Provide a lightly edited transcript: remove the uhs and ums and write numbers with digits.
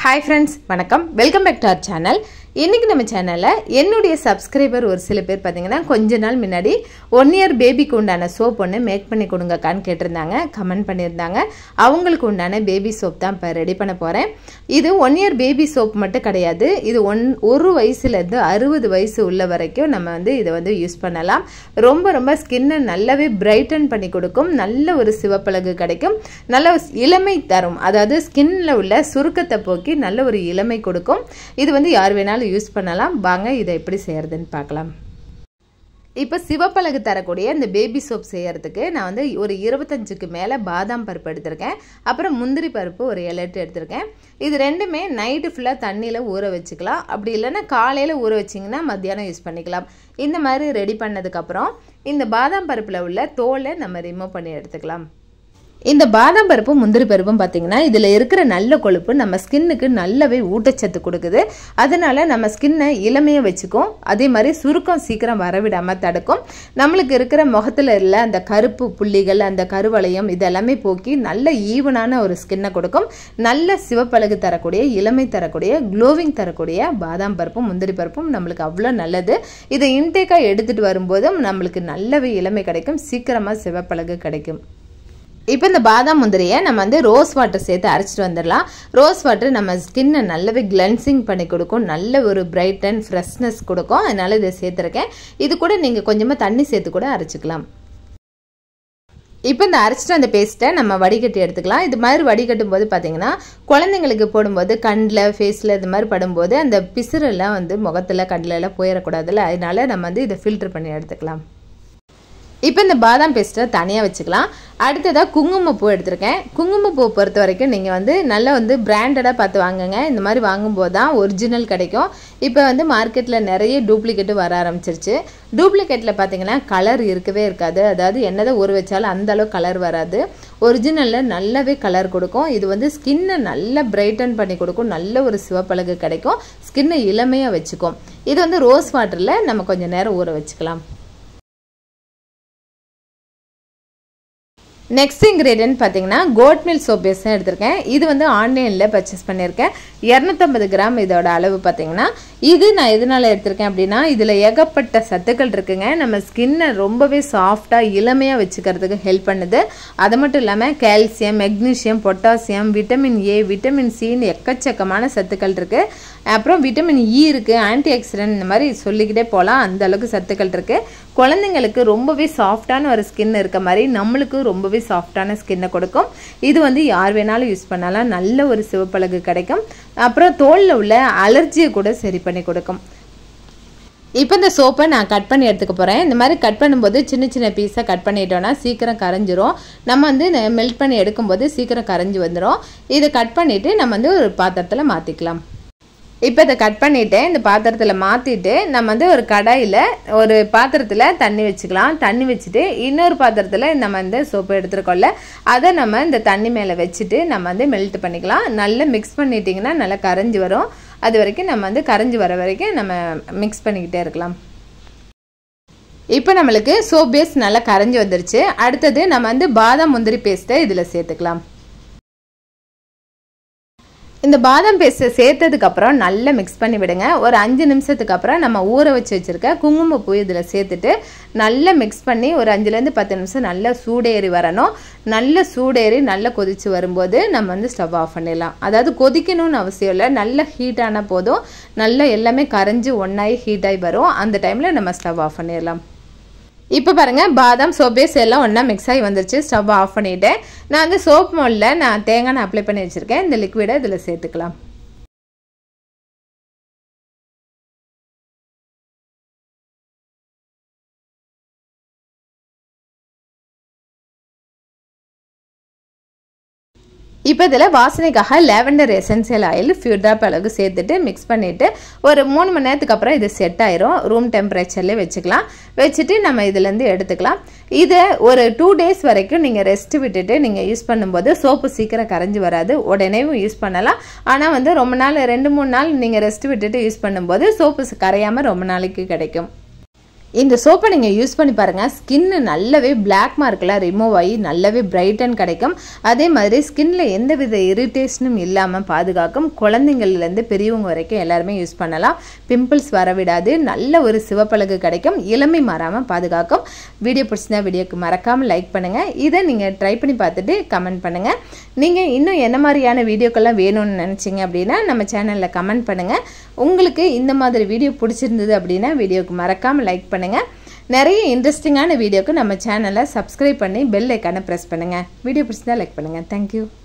Hi friends, வணக்கம். Welcome back to our channel. இன்னைக்கு நம்ம சேனல்ல என்னுடைய சப்ஸ்கிரைபர் ஒரு சில பேர் பாத்தீங்கன்னா கொஞ்ச நாள் முன்னாடி 1 year பேபிக்கு உண்டான சோப் ஒன்னு மேக் பண்ணி கொடுங்கக்கான்னு கேட்டிருந்தாங்க, கமெண்ட் பண்ணிருந்தாங்க. அவங்களுக்கு உண்டான பேபி சோப் தான் இப்ப ரெடி பண்ண போறேன். இது 1 year பேபி சோப் மட்டும் கிடையாது. இது 1 வயசுல இருந்து 60 வயசு உள்ள வரைக்கும் நம்ம இத யூஸ் பண்ணலாம். ரொம்ப ஸ்கின்னை நல்லாவே பிரைட்டன் பண்ணி கொடுக்கும். நல்ல ஒரு சிவப்பழகு கிடைக்கும். நல்ல இளமை தரும். அதாவது ஸ்கின்ல உள்ள சுருக்கத்தை போக்கி நல்ல ஒரு இளமை கொடுக்கும். இது யார் வேணாலும் யூஸ் பண்ணலாம். வாங்க இதை எப்படி செய்யறதுன்னு பார்க்கலாம். இப்போ சிவப்பழகு தரக்கூடிய இந்த பேபி சோப் செய்யறதுக்கு நான் ஒரு 25க்கு மேல பாதாம் பருப்பு எடுத்திருக்கேன். அப்புறம் முந்திரி பருப்பு ஒரு 7-8 எடுத்திருக்கேன். இது ரெண்டுமே நைட் ஃபுல்லா தண்ணியில ஊற வச்சுக்கலாம். அப்படி இல்லைன்னா காலையில ஊற வச்சிங்கன்னா மத்தியானம் யூஸ் பண்ணிக்கலாம். இந்த மாதிரி ரெடி பண்ணதுக்கு அப்புறம் இந்த பாதாம் பருப்புல உள்ள தோலை நம்ம ரிமூவ் பண்ணி எடுத்துக்கலாம். இந்த பாதாம் பருப்பும் முந்திரி பருப்பும் பாத்தீங்கன்னா இதுல இருக்கிற நல்ல கொழுப்பு நம்ம ஸ்கின்னுக்கு நல்லாவே ஊட்டச்சத்து கொடுக்குது. அதனால நம்ம ஸ்கின்னை இளமையா வச்சுக்கும். அதே மாதிரி சுருக்கம் சீக்கிரம் வரவிடாம தடுக்கும். நம்மளுக்கு இருக்கிற முகத்துல இல்ல அந்த கருப்பு புள்ளிகள், அந்த கருவளையம் இதெல்லாமே போக்கி நல்ல ஈவனான ஒரு ஸ்கின்னை கொடுக்கும். நல்ல சிவப்பழகு தரக்கூடிய, இளமை தரக்கூடிய, க்ளோவிங் தரக்கூடிய பாதாம் பருப்பும் முந்திரி பருப்பும் நம்மளுக்கு அவ்வளோ நல்லது. இதை இன்டேக்கா எடுத்துட்டு வரும்போதும் நம்மளுக்கு நல்லாவே இளமை கிடைக்கும். சீக்கிரமா சிவப்பழகு கிடைக்கும். இப்போ இந்த பாதாம் முந்திரியை நம்ம ரோஸ் வாட்டர் சேர்த்து அரைச்சிட்டு வந்துடலாம். ரோஸ் வாட்டர் நம்ம ஸ்கின்னை நல்லாவே கிளென்சிங் பண்ணி கொடுக்கும். நல்ல ஒரு பிரைட் அண்ட் ஃப்ரெஷ்னஸ் கொடுக்கும். அதனால இதை சேர்த்துருக்கேன். இது கூட நீங்கள் கொஞ்சமாக தண்ணி சேர்த்து கூட அரைச்சிக்கலாம். இப்போ இந்த அரைச்சிட்டு அந்த பேஸ்ட்டை நம்ம வடிகட்டி எடுத்துக்கலாம். இது மாதிரி வடிகட்டும் போது பார்த்தீங்கன்னா குழந்தைங்களுக்கு போடும்போது கண்ணில், ஃபேஸில் இது மாதிரி படும்போது அந்த பிசுரெல்லாம் முகத்தில் கண்ணில் எல்லாம் போயிடக்கூடாதுல்ல. அதனால நம்ம இதை ஃபில்டர் பண்ணி எடுத்துக்கலாம். இப்போ இந்த பாதாம் பேஸ்ட்டை தனியாக வச்சுக்கலாம். அடுத்ததாக குங்குமப்பூ எடுத்திருக்கேன். குங்குமப்பூ பொறுத்த வரைக்கும் நீங்கள் நல்லா பிராண்டடாக பார்த்து வாங்குங்க. இந்த மாதிரி வாங்கும்போது தான் ஒரிஜினல் கிடைக்கும். இப்போ மார்க்கெட்டில் நிறைய டூப்ளிகேட்டு வர ஆரம்பிச்சிருச்சு. டூப்ளிகேட்டில் பார்த்தீங்கன்னா கலர் இருக்கவே இருக்காது. அதாவது என்னதான் ஊற வச்சாலும் அந்த அளவு கலர் வராது. ஒரிஜினலில் நல்லாவே கலர் கொடுக்கும். இது ஸ்கின்னை நல்லா பிரைட்டன் பண்ணி கொடுக்கும். நல்ல ஒரு சிவப்பழகு கிடைக்கும். ஸ்கின்னை இளமையாக வச்சுக்கும். இது ரோஸ் வாட்டரில் நம்ம கொஞ்சம் நேரம் ஊற வச்சுக்கலாம். நெக்ஸ்ட் இன்கிரீடியன்ட் பார்த்தீங்கன்னா கோட் மில்க் சோப் பேஸ் தான் எடுத்திருக்கேன். இது ஆன்லைனில் பர்ச்சேஸ் பண்ணியிருக்கேன். 250 கிராம் இதோட அளவு பார்த்தீங்கன்னா. இது நான் எதனால எடுத்திருக்கேன் அப்படின்னா இதில் ஏகப்பட்ட சத்துக்கள் இருக்குங்க. நம்ம ஸ்கின்னை ரொம்பவே சாஃப்டாக இளமையாக வச்சுக்கிறதுக்கு ஹெல்ப் பண்ணுது. அது மட்டும் இல்லாமல் calcium, magnesium, potassium, vitamin A, vitamin சின்னு எக்கச்சக்கமான சத்துக்கள் இருக்குது. அப்புறம் விட்டமின் இ இருக்குது, ஆன்டி ஆக்சிடென்ட், இந்த மாதிரி சொல்லிக்கிட்டே போகலாம். அந்த அளவுக்கு சத்துக்கள் இருக்குது. குழந்தைங்களுக்கு ரொம்பவே சாஃப்டான ஒரு ஸ்கின் இருக்க மாதிரி நம்மளுக்கு ரொம்பவே சாஃப்டான ஸ்கின்னை கொடுக்கும். இது யார் வேணாலும் யூஸ் பண்ணலாம். நல்ல ஒரு சிவப்பழகு கிடைக்கும். அப்புறம் தோலில் உள்ள அலர்ஜியை கூட சரி பண்ணி கொடுக்கும். இப்போ இந்த சோப்பை நான் கட் பண்ணி எடுத்துக்க போகிறேன். இந்த மாதிரி கட் பண்ணும்போது சின்ன சின்ன பீஸாக கட் பண்ணிட்டோன்னா சீக்கிரம் கரைஞ்சிரும். நம்ம மெல்ட் பண்ணி எடுக்கும்போது சீக்கிரம் கரைஞ்சி வந்துடும். இதை கட் பண்ணிவிட்டு நம்ம ஒரு பாத்திரத்தில் மாற்றிக்கலாம். இப்போ இதை கட் பண்ணிவிட்டு இந்த பாத்திரத்தில் மாற்றிட்டு நம்ம ஒரு கடாயில் ஒரு பாத்திரத்தில் தண்ணி வச்சுக்கலாம். தண்ணி வச்சுட்டு இன்னொரு பாத்திரத்தில் நம்ம சோப்பு எடுத்துருக்கோம்ல அதை நம்ம இந்த தண்ணி மேலே வச்சுட்டு நம்ம மெல்ட் பண்ணிக்கலாம். நல்லா மிக்ஸ் பண்ணிட்டிங்கன்னா நல்லா கரைஞ்சி வரும். அது வரைக்கும் நம்ம கரைஞ்சி வர வரைக்கும் நம்ம மிக்ஸ் பண்ணிக்கிட்டே இருக்கலாம். இப்போ நம்மளுக்கு சோப் பேஸ் நல்லா கரைஞ்சி வந்துருச்சு. அடுத்தது நம்ம பாதாம் முந்திரி பேஸ்ட்டை இதில் சேர்த்துக்கலாம். இந்த பாதாம் பேஸ்ட்டை சேர்த்ததுக்கப்புறம் நல்லா மிக்ஸ் பண்ணி விடுங்க. ஒரு 5 நிமிஷத்துக்கு அப்புறம் நம்ம ஊற வச்சுருக்க குங்குமப்பூ இதில் சேர்த்துட்டு நல்லா மிக்ஸ் பண்ணி ஒரு 5லேருந்து 10 நிமிஷம் நல்லா சூடேறி வரணும். நல்ல சூடேறி நல்லா கொதித்து வரும்போது நம்ம ஸ்டவ் ஆஃப் பண்ணிடலாம். அதாவது கொதிக்கணும்னு அவசியம் இல்லை. நல்ல ஹீட்டான போதும் நல்லா எல்லாமே கரைஞ்சி ஒன்றாகி ஹீட்டாகி வரும். அந்த டைமில் நம்ம ஸ்டவ் ஆஃப் பண்ணிடலாம். இப்போ பாருங்க பாதாம் சோப் பேஸ் எல்லாம் ஒன்றா மிக்ஸ் ஆகி வந்துருச்சு. ஸ்டவ் ஆஃப் பண்ணிவிட்டேன். நான் சோப் மோல்டில் நான் தேங்காய் அப்ளை பண்ணி வச்சுருக்கேன். இந்த லிக்விடை இதில் சேர்த்துக்கலாம். இப்போ இதில் வாசனைக்காக lavender essential oil few drop அளவுக்கு சேர்த்துட்டு மிக்ஸ் பண்ணிவிட்டு ஒரு 3 மணி நேரத்துக்கு அப்புறம் இது செட் ஆயிரும். ரூம் டெம்பரேச்சர்லேயே வச்சுக்கலாம். வச்சுட்டு நம்ம இதுலேருந்து எடுத்துக்கலாம். இதை ஒரு 2 டேஸ் வரைக்கும் நீங்கள் ரெஸ்ட் விட்டுட்டு நீங்கள் யூஸ் பண்ணும்போது சோப்பு சீக்கிரம் கரைஞ்சி வராது. உடனேவும் யூஸ் பண்ணலாம். ஆனால் ரொம்ப நாள் 2-3 நாள் நீங்கள் ரெஸ்ட் விட்டுட்டு யூஸ் பண்ணும்போது சோப்பு கரையாமல் ரொம்ப நாளைக்கு கிடைக்கும். இந்த சோப்பை நீங்கள் யூஸ் பண்ணி பாருங்கள். ஸ்கின்னு நல்லாவே பிளாக் மார்க்கெலாம் ரிமூவ் ஆகி நல்லாவே பிரைட்டன் கிடைக்கும். அதே மாதிரி ஸ்கின்ல எந்தவித இரிட்டேஷனும் இல்லாமல் பாதுகாக்கும். குழந்தைங்கள்லேருந்து பெரியவங்க வரைக்கும் எல்லாருமே யூஸ் பண்ணலாம். பிம்பிள்ஸ் வரவிடாது. நல்ல ஒரு சிவப்பழகு கிடைக்கும். இளமை மாறாமல் பாதுகாக்கும். வீடியோ பிடிச்சிருந்தா வீடியோக்கு மறக்காமல் லைக் பண்ணுங்கள். இதை நீங்கள் ட்ரை பண்ணி பார்த்துட்டு கமெண்ட் பண்ணுங்கள். நீங்கள் இன்னும் என்ன மாதிரியான வீடியோக்கெல்லாம் வேணும்னு நினச்சிங்க அப்படின்னா நம்ம சேனலில் கமெண்ட் பண்ணுங்கள். உங்களுக்கு இந்த மாதிரி வீடியோ பிடிச்சிருந்தது அப்படின்னா வீடியோக்கு மறக்காமல் லைக் பண்ணுங்கள். நிறைய இன்ட்ரெஸ்டிங்கான வீடியோக்கு நம்ம சேனலை சப்ஸ்கிரைப் பண்ணி பெல் ஐக்கானை ப்ரெஸ் பண்ணுங்கள். வீடியோ பிடிச்சிருந்தா லைக் பண்ணுங்கள். தேங்க்யூ.